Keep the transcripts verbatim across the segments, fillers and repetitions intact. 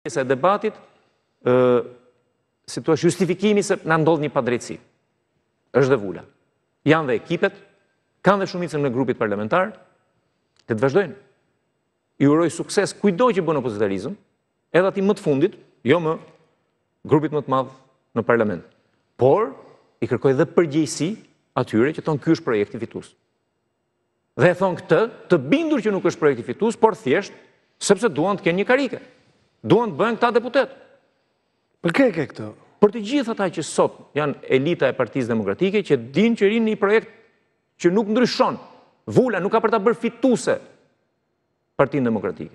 pjesa e debatit, ë, si thua, justifikimi se na ndodh një padrejtësi. Është dhe vula. Janë dhe ekipet, kanë dhe shumicën në grupit parlamentar, të të vazhdojnë. I uroj sukses kujdo që bën opozitarizëm, edhe ati më të fundit, jo më grupit më të madh në parlament. Por, i kërkoj dhe përgjegjësi atyre që thonë ky është projekti fitues. Dhe e thonë këtë, të bindur që nuk është projekti fitues, por thjesht sepse duan të kenë një karike. Duan të bëhen këta deputet. Për kë e ke këtë? Për të gjithë ata që sot janë elita e Partisë Demokratike, që dinë që rinë një projekt që nuk ndryshon. Vula nuk ka për ta bërë fituese Partinë Demokratike.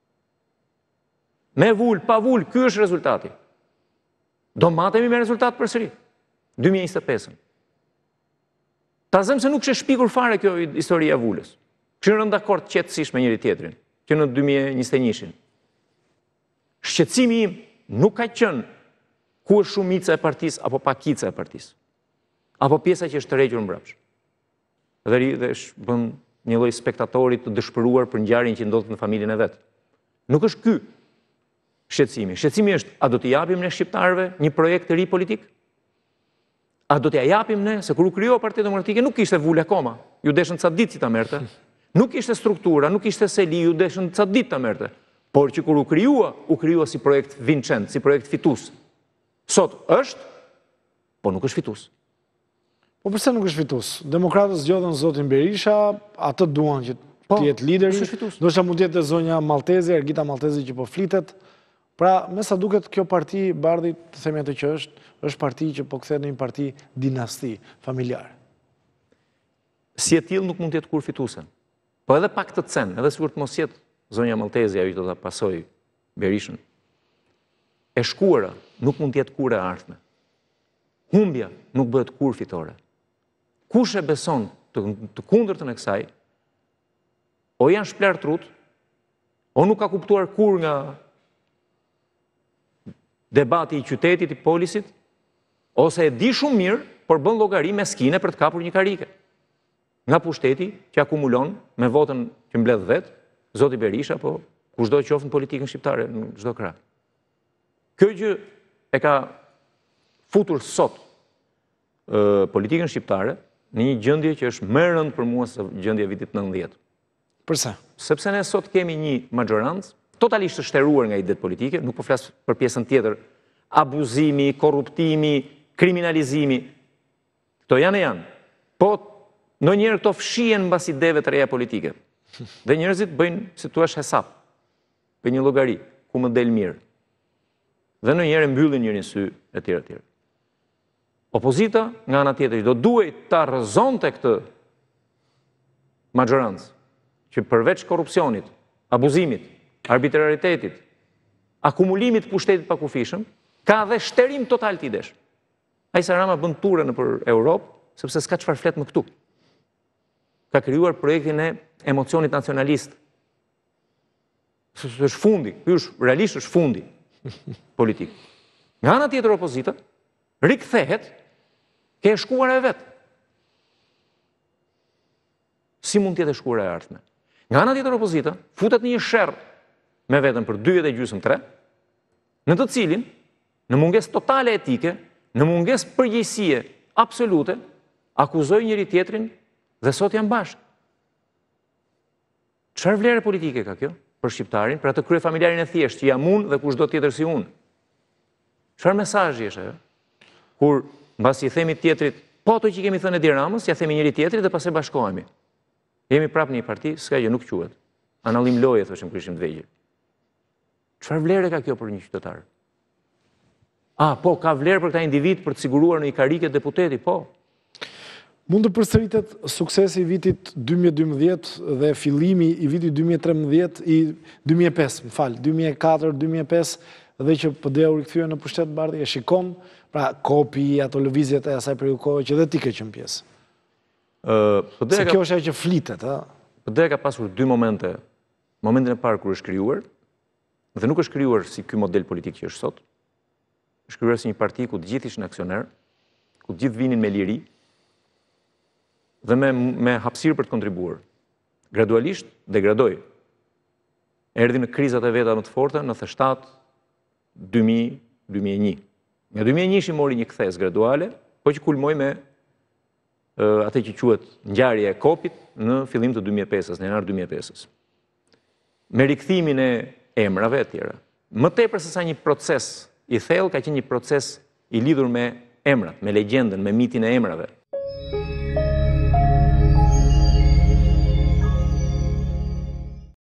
Me vul, pa vul, ky është rezultati. Do matemi me rezultat përsëri. dy mijë e njëzet e pesën. Ta zëm se nuk është shpikur fare kjo historia e vulës. Kështu rënë dakord qetësisht me njëri tjetrin, që në dy mijë e njëzet e një-shin. Shqetësimi im nuk ka qenë ku është shumica e partisë apo pakica e partisë, apo pjesa që është tërhequr mbrapsht. Dhe ri dhe është bën një lloj spektatori të dëshpëruar për ngjarjen që ndodhet në familjen e vet. Nuk është ky shqetësimi. Shqetësimi është, a do t'i japim ne shqiptarëve një projekt të ri politik? A do t'ja japim ne, se kur u krijoi Partia Demokratike nuk kishte vulë akoma, ju deshën ca ditë që ta merrte. Nuk kishte struktura, nuk kishte seli, ju deshën ca ditë ta merrte. Por që kur u krijua, u krijua si projekt vincent, si projekt fitues. Sot është, po nuk është fitues. Po përse nuk është fitues? Demokratët zgjodhen zotin Berisha, atë duan që të jetë lideri. Ndoshta mund të jetë zonja Maltezi, Ergita Maltezi që po flitet. Pra, me sa duket kjo parti, Bardhi, të themi atë që është, është parti që po kthehet në një parti dinasti, familjare. Si e tillë nuk mund të jetë kur fituese. Po edhe pak të cen, edhe sikur të mos jetë zonja Maltezi ajo që do ta pasojë Berishën. E shkuara nuk mund të jetë kur e ardhme. Humbja nuk bëhet kur fitore. Kush e beson të, të kundërtën e kësaj, o janë shplar trut, o nuk ka kuptuar kur nga debati i qytetit, i polisit, ose e di shumë mirë, por bën llogari meskine për të kapur një karike. Nga pushteti që akumulon me votën që mbledh vet, zoti Berisha, po kushdo qoftë në politikën shqiptare, në çdo krah. Kjo gjë e ka futur sot e, politikën shqiptare në një gjendje që është më e rëndë për mua se gjendja e vitit nëntëdhjetë. Përse? Sepse ne sot kemi një majorancë totalisht të shtëruar nga idet politike, nuk po flas për pjesën tjetër, abuzimi, korruptimi, kriminalizimi. Këto janë e janë. Po ndonjëherë këto fshihen mbas ideve të reja politike. Dhe njerëzit bëjnë, si thua, hesap. Për një llogari, ku më del mirë. Dhe ndonjëherë mbyllin njërin sy etj etj. Opozita, nga ana tjetër, do duhej ta rrëzonte këtë majorancë, që përveç korrupsionit, abuzimit, arbitraritetit, akumulimit pushtetit pa kufishëm, ka dhe shterim total të idesh. Ai Sarama bën ture në për Europë, sepse s'ka çfarë flet më këtu. Ka krijuar projektin e emocionit nacionalist. Është fundi, ky është realisht është fundi politik. Nga ana tjetër opozita rikthehet ke e shkuara e vet. Si mund të jetë e shkuara e ardhme? Nga ana tjetër opozita futet në një sherr me vetën për dy vjet e gjysmë tre, në të cilin, në mungesë totale etike, në mungesë përgjegjësie absolute, akuzoi njëri tjetrin dhe sot janë bashkë. Çfarë vlere politike ka kjo për shqiptarin, për atë kryefamiljarin e thjeshtë që jam unë dhe kushdo tjetër si unë? Çfarë mesazhi është ajo? Kur mbasi i themi tjetrit, po ato që kemi thënë Edi Ramës, ja themi njëri tjetrit dhe pastaj bashkohemi. Jemi prapë në një parti, s'ka gjë, nuk quhet. Anallim loje, thoshim kur ishim të vegjël. Çfarë vlere ka kjo për një qytetar? Ah, po, ka vlerë për këta individ për të siguruar në një karike deputeti, po. Mund të përsëritet suksesi i vitit dy mijë e dymbëdhjetë dhe fillimi i vitit dy mijë e trembëdhjetë i dy mijë e pesë, më fal, dy mijë e katër, dy mijë e pesë dhe që P D-u rikthye në pushtet Bardhi, e shikon, pra kopi, ato lëvizjet e asaj periudhe kohë që dhe ti ke qenë pjesë. Uh, Se kjo është ajo që flitet, a? P D-ja ka pasur dy momente. Momentin e parë kur është krijuar, dhe nuk është krijuar si ky model politik që është sot. Është krijuar si një parti ku të gjithë ishin aksioner, ku të gjithë vinin me liri dhe me, me hapësirë për të kontribuar. Gradualisht degradoi. Erdhi në krizat e veta më të forta, në nëntëdhjetë shtatë, dy mijë dy mijë e një. Nga dy mijë e një shi mori një kthes graduale, po që kulmoj me atë që quhet ngjarja e kopit në fillim të dy mijë e pesës, në janar dy mijë e pesës. Me rikthimin e emrave e tjera. Më tepër se sa një proces i thellë, ka qenë një proces i lidhur me emrat, me legjendën, me mitin e emrave.